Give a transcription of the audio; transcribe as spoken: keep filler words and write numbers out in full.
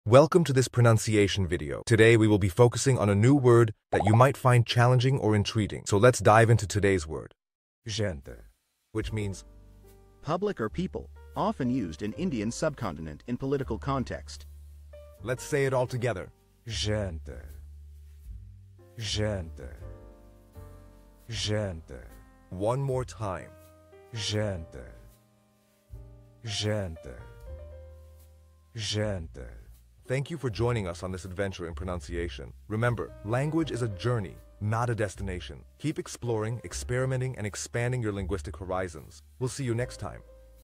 Welcome to this pronunciation video. Today we will be focusing on a new word that you might find challenging or intriguing. So let's dive into today's word. Janta, which means public or people, often used in Indian subcontinent in political context. Let's say it all together. Janta. Janta. Janta. One more time. Janta. Janta. Janta. Thank you for joining us on this adventure in pronunciation. Remember, language is a journey, not a destination. Keep exploring, experimenting, and expanding your linguistic horizons. We'll see you next time.